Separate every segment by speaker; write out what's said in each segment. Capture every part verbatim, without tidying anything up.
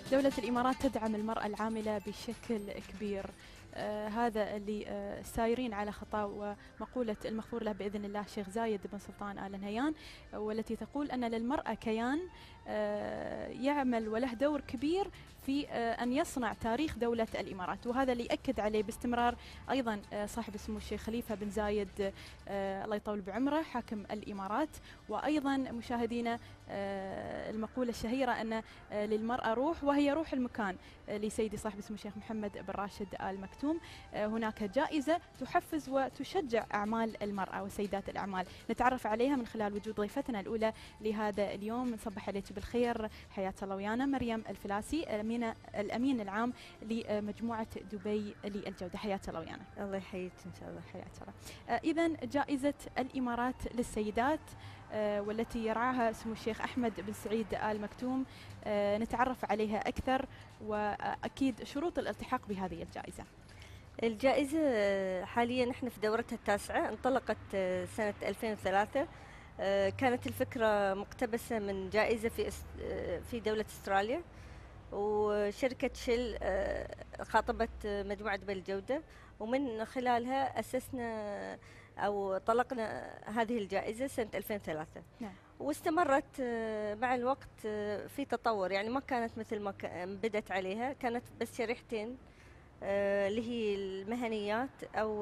Speaker 1: دولة الإمارات تدعم المرأة العاملة بشكل كبير. آه هذا اللي آه سايرين على خطى ومقولة المغفور له بإذن الله شيخ زايد بن سلطان آل نهيان، آه والتي تقول أن للمرأة كيان آه يعمل وله دور كبير في آه أن يصنع تاريخ دولة الإمارات، وهذا اللي يأكد عليه باستمرار أيضا آه صاحب السمو الشيخ خليفة بن زايد آه الله يطول بعمره حاكم الإمارات. وأيضا مشاهدينا آه المقولة الشهيرة أن آه للمرأة روح وهي روح المكان آه لسيدي صاحب السمو الشيخ محمد بن راشد آل مكتوم. آه هناك جائزة تحفز وتشجع أعمال المرأة وسيدات الأعمال، نتعرف عليها من خلال وجود ضيفتنا الأولى لهذا اليوم. نصبح عليك بالخير، حياة الله ويانا، مريم الفلاسي الأمين الأمين العام لمجموعة دبي للجودة. حياة الله ويانا.
Speaker 2: الله يحييك إن شاء الله.
Speaker 1: حياة الله. آه إذن جائزة الإمارات للسيدات آه والتي يرعاها سمو الشيخ أحمد بن سعيد آل مكتوم، آه نتعرف عليها أكثر وأكيد شروط الالتحاق بهذه الجائزة.
Speaker 2: الجائزة حاليا نحن في دورتها التاسعة، انطلقت سنة ألفين وثلاثة. كانت الفكرة مقتبسة من جائزة في في دولة استراليا، وشركة شل خاطبت مجموعة دبي الجودة، ومن خلالها أسسنا أو طلقنا هذه الجائزة سنة ألفين وثلاثة.
Speaker 1: نعم.
Speaker 2: واستمرت مع الوقت في تطور، يعني ما كانت مثل ما بدت عليها، كانت بس شريحتين اللي هي المهنيات أو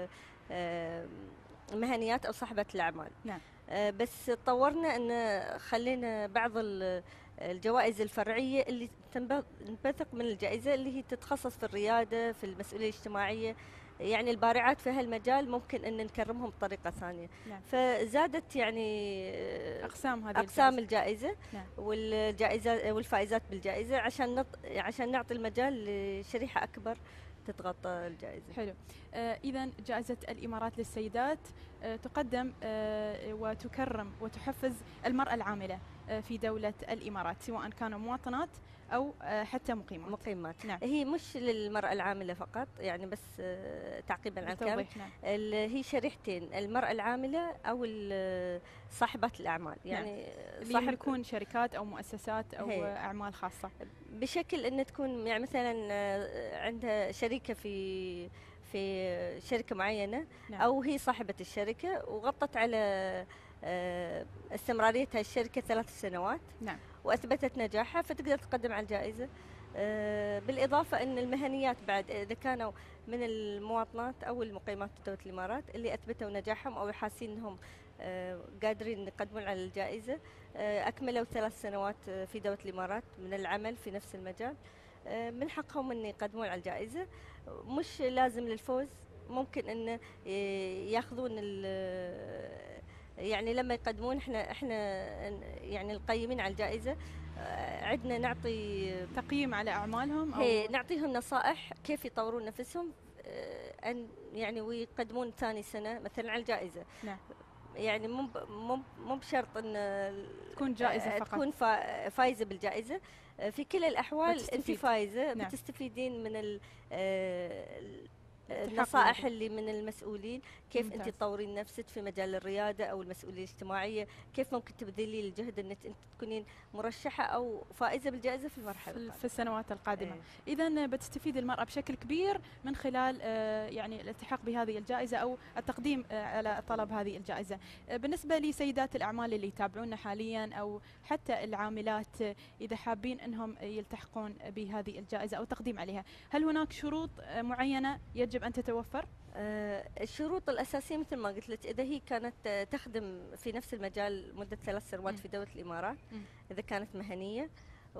Speaker 2: المهنيات أو صاحبة الأعمال.
Speaker 1: نعم.
Speaker 2: بس تطورنا أن خلينا بعض الجوائز الفرعية اللي تنبثق من الجائزة اللي هي تتخصص في الريادة، في المسؤولية الاجتماعية، يعني البارعات في هالمجال ممكن أن نكرمهم بطريقة ثانية.
Speaker 1: نعم.
Speaker 2: فزادت يعني
Speaker 1: أقسام هذه
Speaker 2: أقسام الجائزة.
Speaker 1: نعم.
Speaker 2: والجائزة والفائزات بالجائزة عشان نط... عشان نعطي المجال لشريحة أكبر تتغطى الجائزة.
Speaker 1: حلو. آه إذن جائزة الإمارات للسيدات آه تقدم آه وتكرم وتحفز المرأة العاملة آه في دولة الإمارات، سواء كانوا مواطنات أو آه حتى مقيمات.
Speaker 2: مقيمات.
Speaker 1: نعم.
Speaker 2: هي مش للمرأة العاملة فقط، يعني بس آه تعقيبا على الكلام.
Speaker 1: نعم.
Speaker 2: هي شريحتين، المرأة العاملة أو صاحبات الأعمال، يعني
Speaker 1: نعم. اللي يملكون شركات أو مؤسسات أو هي. أعمال خاصة،
Speaker 2: بشكل أن تكون يعني مثلا عندها شركة في في شركة معينة. نعم. أو هي صاحبة الشركة وغطت على استمراريتها الشركة ثلاث سنوات.
Speaker 1: نعم.
Speaker 2: وأثبتت نجاحها فتقدر تقدم على الجائزة. بالإضافة أن المهنيات بعد إذا كانوا من المواطنات أو المقيمات في دولة الإمارات اللي أثبتوا نجاحهم أو حاسين أنهم قادرين يقدمون على الجائزة، أكملوا ثلاث سنوات في دولة الإمارات من العمل في نفس المجال، من حقهم أن يقدمون على الجائزة. مش لازم للفوز، ممكن أن ياخذون يعني لما يقدمون احنا احنا يعني القيمين على الجائزة عندنا نعطي
Speaker 1: تقييم على أعمالهم
Speaker 2: أو نعطيهم نصائح كيف يطورون نفسهم أن يعني ويقدمون ثاني سنة مثلا على الجائزة.
Speaker 1: نعم.
Speaker 2: يعني مو مو مو بشرط ان
Speaker 1: تكون جائزة فقط،
Speaker 2: تكون فايزة بالجائزة. في كل الأحوال
Speaker 1: بتستفيد.
Speaker 2: أنت فايزة. نعم. بتستفيدين من النصائح اللي من المسؤولين، كيف ممتاز. أنت تطورين نفسك في مجال الريادة أو المسؤولية الاجتماعية، كيف ممكن تبذلي الجهد أنك أنت تكونين مرشحة أو فائزة بالجائزة في المرحلة
Speaker 1: في,
Speaker 2: القادمة.
Speaker 1: في السنوات القادمة. ايه. إذن بتستفيد المرأة بشكل كبير من خلال آه يعني الالتحاق بهذه الجائزة أو التقديم آه على طلب هذه الجائزة. آه بالنسبة لسيدات الأعمال اللي يتابعونا حاليا أو حتى العاملات، آه إذا حابين أنهم يلتحقون بهذه الجائزة أو التقديم عليها، هل هناك شروط آه معينة يجب أن تتوفر؟
Speaker 2: آه الشروط الأساسية مثل ما قلت لك، إذا هي كانت تخدم في نفس المجال مدة ثلاث سنوات في دولة الإمارات، م. إذا كانت مهنية،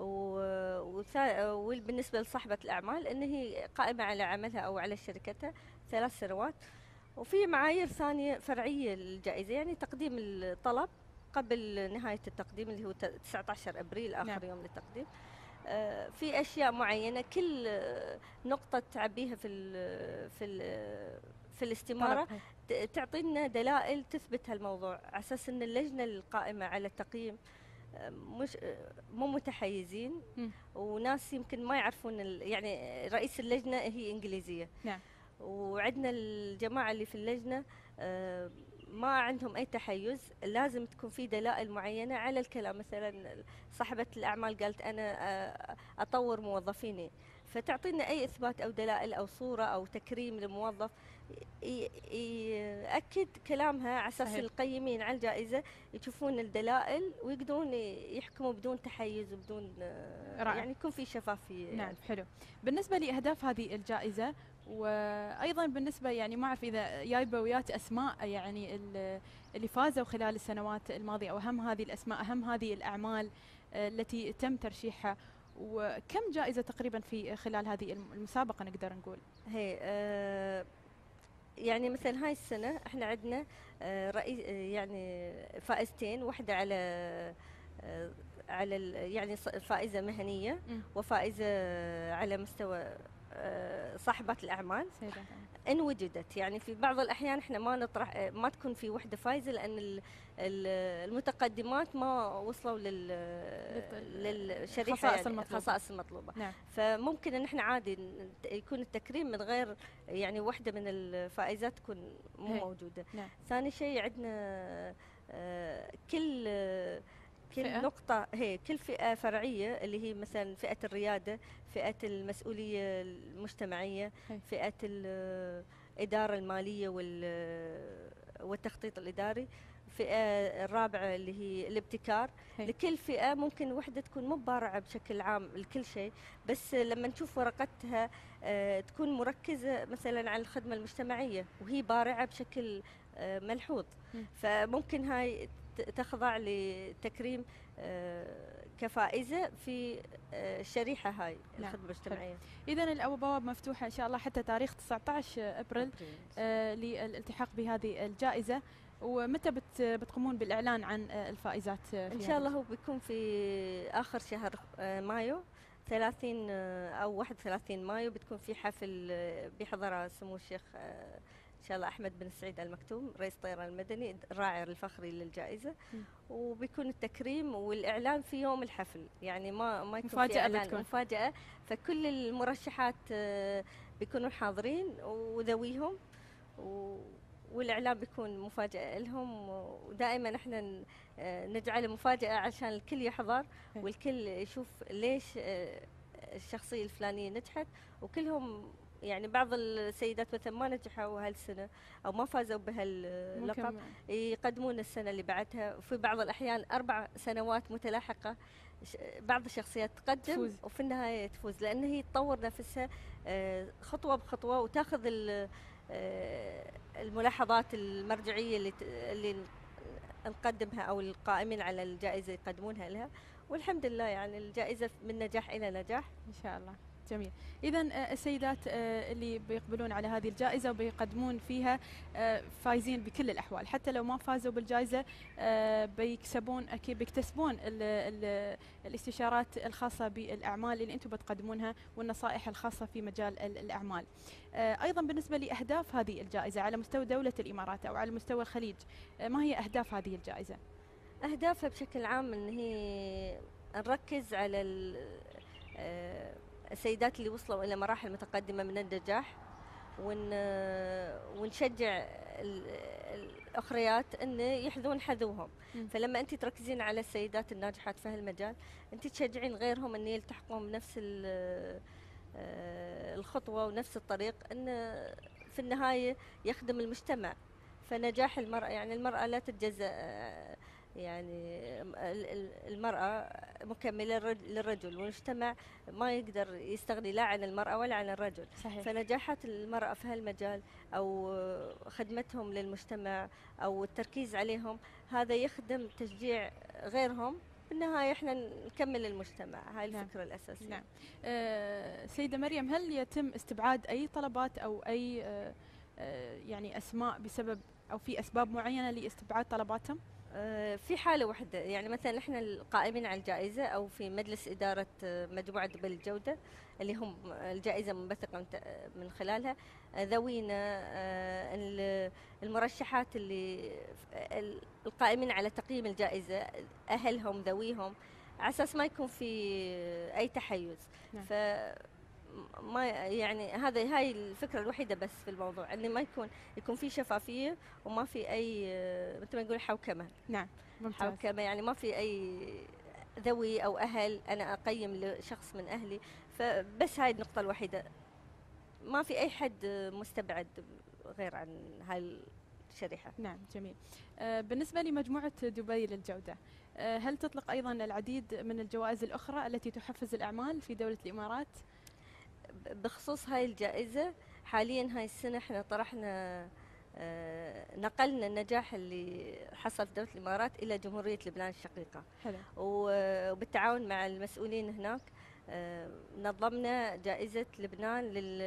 Speaker 2: وبالنسبة لصاحبة الأعمال أن هي قائمة على عملها أو على شركتها ثلاث سنوات. وفي معايير ثانية فرعية للجائزة، يعني تقديم الطلب قبل نهاية التقديم اللي هو تسعة عشر أبريل آخر نعم. يوم للتقديم. في أشياء معينة كل نقطة تعبيها في ال في ال في الاستمارة تعطينا دلائل تثبت هالموضوع، على أساس أن اللجنة القائمة على التقييم مش مو متحيزين، م. وناس يمكن ما يعرفون يعني رئيس اللجنة هي إنجليزية.
Speaker 1: نعم.
Speaker 2: وعندنا الجماعة اللي في اللجنة ما عندهم أي تحيز، لازم تكون في دلائل معينة على الكلام. مثلا صاحبة الأعمال قالت أنا آه، أطور موظفيني، فتعطينا أي إثبات أو دلائل أو صورة أو تكريم لموظف ي- يأكد كلامها، على أساس
Speaker 1: صحيح.
Speaker 2: القيمين على الجائزة يشوفون الدلائل ويقدرون يحكموا بدون تحيز وبدون آه،
Speaker 1: رائع.
Speaker 2: يعني يكون في شفافية.
Speaker 1: نعم
Speaker 2: يعني
Speaker 1: حلو. بالنسبة لأهداف هذه الجائزة، وأيضا بالنسبة يعني ما أعرف إذا جايبة ويات أسماء يعني ال- اللي فازوا خلال السنوات الماضية، أو أهم هذه الأسماء، أهم هذه الأعمال آه، التي تم ترشيحها، وكم جائزة تقريبا في خلال هذه الم- المسابقة نقدر نقول؟
Speaker 2: هي آه، يعني مثلا هاي السنة احنا عندنا آه، رئيس آه، يعني فائزتين، واحدة على آه، على ال- يعني ص- فائزة مهنية،
Speaker 1: مم.
Speaker 2: وفائزة على مستوى آه، صاحبات الأعمال
Speaker 1: سيدات أعمال.
Speaker 2: إن وجدت. يعني في بعض الأحيان احنا ما نطرح آه، ما تكون في وحدة فايزة، لأن ال- ال- المتقدمات ما وصلوا لل للشريحة،
Speaker 1: الخصائص
Speaker 2: يعني
Speaker 1: المطلوبة.
Speaker 2: الخصائص المطلوبة.
Speaker 1: نعم.
Speaker 2: فممكن ان احنا عادي ن- يكون التكريم من غير يعني واحدة من الفائزات تكون مو
Speaker 1: هي.
Speaker 2: موجودة.
Speaker 1: نعم.
Speaker 2: ثاني شيء عندنا آه، كل آه، كل
Speaker 1: فئة.
Speaker 2: نقطة، هي كل فئة فرعية اللي هي مثلا فئة الريادة، فئة المسؤولية المجتمعية،
Speaker 1: هي.
Speaker 2: فئة الإدارة المالية وال- والتخطيط الإداري، الفئة الرابعة اللي هي الابتكار.
Speaker 1: هي.
Speaker 2: لكل فئة ممكن وحدة تكون مو بارعة بشكل عام لكل شيء، بس لما نشوف ورقتها آه، تكون مركزة مثلا على الخدمة المجتمعية وهي بارعة بشكل آه، ملحوظ.
Speaker 1: مم.
Speaker 2: فممكن هاي ت- تخضع لتكريم آه، كفائزة في آه، الشريحة هاي
Speaker 1: نعم.
Speaker 2: الخدمة المجتمعية.
Speaker 1: إذا الأبواب مفتوحة إن شاء الله حتى تاريخ تسعة عشر أبريل آه للالتحاق بهذه الجائزة. ومتى بت بتقومون بالإعلان عن آه الفائزات آه في
Speaker 2: إن
Speaker 1: هذه
Speaker 2: شاء الله هو بيكون في آخر شهر آه، مايو، ثلاثين آه، أو واحد وثلاثين مايو، بتكون في حفل آه، بيحضرها سمو الشيخ آه، إن شاء الله أحمد بن سعيد آل مكتوم رئيس الطيران المدني، الراعي الفخري للجائزة.
Speaker 1: م.
Speaker 2: وبيكون التكريم والإعلان في يوم الحفل، يعني ما ما يكون في
Speaker 1: مفاجأة
Speaker 2: إعلان،
Speaker 1: بتكون.
Speaker 2: مفاجأة. فكل المرشحات آه، بيكونوا حاضرين وذويهم، و والإعلان بيكون مفاجأة لهم. ودائما احنا ن- آه، نجعله مفاجأة عشان الكل يحضر
Speaker 1: إيه.
Speaker 2: والكل يشوف ليش آه، الشخصية الفلانية نجحت. وكلهم يعني بعض السيدات مثلا ما نجحوا هالسنة أو ما فازوا بهاللقب،
Speaker 1: ممكن.
Speaker 2: يقدمون السنة اللي بعدها. وفي بعض الأحيان أربع سنوات متلاحقة ش- بعض الشخصيات تقدم
Speaker 1: تفوز.
Speaker 2: وفي النهاية تفوز، لأن هي تطور نفسها آه، خطوة بخطوة، وتاخذ ال- آه، الملاحظات المرجعية اللي ت- اللي نقدمها أو القائمين على الجائزة يقدمونها لها. والحمد لله يعني الجائزة من نجاح إلى نجاح.
Speaker 1: إن شاء الله. جميل. إذا السيدات آه، اللي بيقبلون على هذه الجائزة وبيقدمون فيها آه، فايزين بكل الأحوال، حتى لو ما فازوا بالجائزة آه، بيكسبون أكيد، بيكتسبون ال ال الاستشارات الخاصة بالأعمال اللي أنتم بتقدمونها، والنصائح الخاصة في مجال ال- الأعمال. آه، أيضا بالنسبة لأهداف هذه الجائزة على مستوى دولة الإمارات أو على مستوى الخليج، آه، ما هي أهداف هذه الجائزة؟
Speaker 2: أهدافها بشكل عام إن هي نركز على ال- آه، السيدات اللي وصلوا إلى مراحل متقدمة من النجاح، ون ونشجع ال- الأخريات إن يحذون حذوهم.
Speaker 1: مم.
Speaker 2: فلما أنت تركزين على السيدات الناجحات في هالمجال، أنت تشجعين غيرهم إن يلتحقون بنفس ال- آه، الخطوة ونفس الطريق، إن في النهاية يخدم المجتمع. فنجاح المرأة، يعني المرأة لا تتجزأ، آه، يعني ال- ال- المرأة مكملة للرج- للرجل، والمجتمع ما يقدر يستغني لا عن المرأة ولا عن الرجل.
Speaker 1: صحيح.
Speaker 2: فنجاحات المرأة في هالمجال أو خدمتهم للمجتمع أو التركيز عليهم، هذا يخدم تشجيع غيرهم. بالنهاية احنا نكمل المجتمع. هاي
Speaker 1: نعم.
Speaker 2: الفكرة الأساسية.
Speaker 1: نعم. آه، سيدة مريم، هل يتم استبعاد أي طلبات أو أي آه، آه، يعني أسماء بسبب أو في أسباب معينة لاستبعاد طلباتهم؟
Speaker 2: آه، في حالة واحدة، يعني مثلا احنا القائمين على الجائزة أو في مجلس إدارة آه، مجموعة دبل الجودة اللي هم الجائزة منبثقة من ت- من خلالها، آه، ذوينا آه، ال- المرشحات اللي ال- القائمين على تقييم الجائزة، أهلهم ذويهم، على أساس ما يكون في أي تحيز.
Speaker 1: نعم.
Speaker 2: ف ما يعني هذا هاي الفكره الوحيده بس في الموضوع، انه ما يكون يكون في شفافيه وما في اي آه، مثل ما نقول حوكمه.
Speaker 1: نعم ممتاز.
Speaker 2: حوكمه يعني ما في اي ذوي او اهل انا اقيم لشخص من اهلي، فبس هاي النقطه الوحيده، ما في اي حد مستبعد غير عن هاي الشريحه.
Speaker 1: نعم جميل. آه، بالنسبة لمجموعة دبي للجودة، آه، هل تطلق أيضا العديد من الجوائز الأخرى التي تحفز الأعمال في دولة الإمارات؟
Speaker 2: بخصوص هاي الجائزة حاليا هاي السنة احنا طرحنا آه، نقلنا النجاح اللي حصل في دولة الإمارات إلى جمهورية لبنان الشقيقة.
Speaker 1: حلو.
Speaker 2: وبالتعاون مع المسؤولين هناك آه، نظمنا جائزة لبنان لل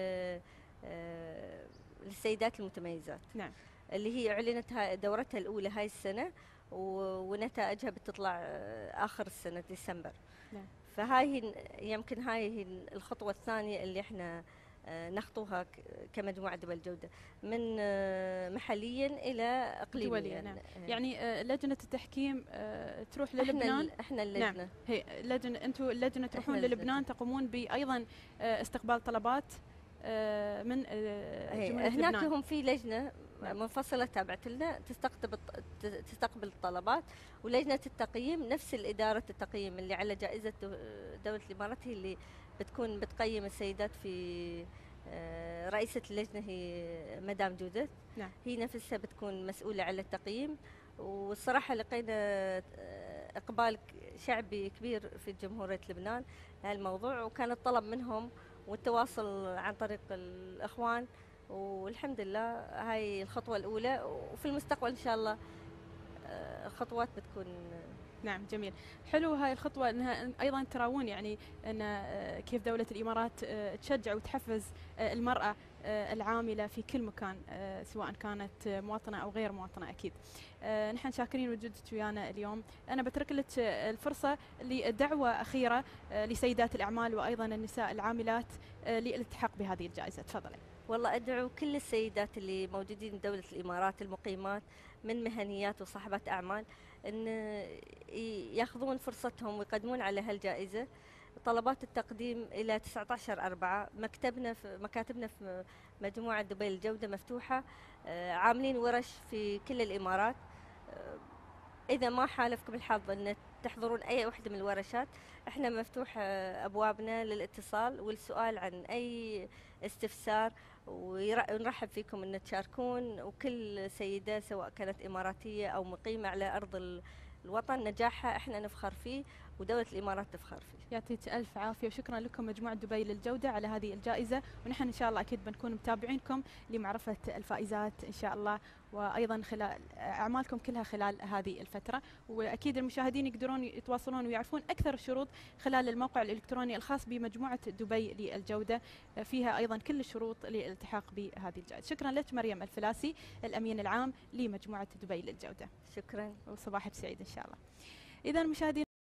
Speaker 2: آه، للسيدات المتميزات.
Speaker 1: نعم.
Speaker 2: اللي هي أعلنت دورتها الأولى هاي السنة، ونتائجها بتطلع آه، آخر السنة ديسمبر.
Speaker 1: نعم.
Speaker 2: فهاي هي يمكن هاي هي الخطوة الثانية اللي احنا آه، نخطوها كمجموعة دول الجودة، من آه، محليا إلى إقليميا.
Speaker 1: دوليا. نعم. يعني آه، لجنة التحكيم آه، تروح
Speaker 2: احنا
Speaker 1: للبنان.
Speaker 2: احنا اللجنة.
Speaker 1: نعم. هي لجنة، انتم اللجنة تروحون للبنان تقومون بأيضا آه، استقبال طلبات آه، من آه، جمهورية
Speaker 2: هناك
Speaker 1: لبنان.
Speaker 2: هم في لجنة منفصلة تابعت لنا تستقطب تستقبل الطلبات، ولجنة التقييم نفس الإدارة التقييم اللي على جائزة دولة الإمارات هي اللي بتكون بتقيم السيدات. في رئيسة اللجنة هي مدام جودث.
Speaker 1: نعم.
Speaker 2: هي نفسها بتكون مسؤولة على التقييم، والصراحة لقينا إقبال شعبي كبير في جمهورية لبنان لهالموضوع، وكان الطلب منهم والتواصل عن طريق الإخوان، والحمد لله هاي الخطوة الأولى، وفي المستقبل إن شاء الله خطوات بتكون.
Speaker 1: نعم جميل. حلو هاي الخطوة انها ايضا تراون يعني ان كيف دولة الامارات تشجع وتحفز المرأة العاملة في كل مكان، سواء كانت مواطنة او غير مواطنة اكيد. نحن شاكرين وجودك ويانا اليوم. انا بترك لك الفرصة لدعوة اخيرة لسيدات الاعمال وايضا النساء العاملات للالتحاق بهذه الجائزة. تفضلي.
Speaker 2: والله أدعو كل السيدات اللي موجودين بدولة الإمارات المقيمات من مهنيات وصاحبات أعمال أن ياخذون فرصتهم ويقدمون على هالجائزة. طلبات التقديم إلى تسعة عشر أربعة. مكتبنا في مكاتبنا في مجموعة دبي للجودة مفتوحة، عاملين ورش في كل الإمارات. إذا ما حالفكم الحظ أن تحضرون أي وحدة من الورشات، احنا مفتوح أبوابنا للاتصال والسؤال عن أي استفسار، ونرحب فيكم أن تشاركون. وكل سيدة سواء كانت إماراتية أو مقيمة على أرض الوطن نجاحها احنا نفخر فيه ودولة الإمارات تفخر فيه.
Speaker 1: يعطيك ألف عافية وشكرا لكم مجموعة دبي للجودة على هذه الجائزة، ونحن إن شاء الله أكيد بنكون متابعينكم لمعرفة الفائزات إن شاء الله، وأيضا خلال أعمالكم كلها خلال هذه الفترة. وأكيد المشاهدين يقدرون يتواصلون ويعرفون أكثر الشروط خلال الموقع الإلكتروني الخاص بمجموعة دبي للجودة، فيها أيضا كل الشروط للالتحاق بهذه الجائزة. شكرا لك مريم الفلاسي، الأمين العام لمجموعة دبي للجودة.
Speaker 2: شكرا
Speaker 1: وصباحك سعيد إن شاء الله. إذا مشاهدين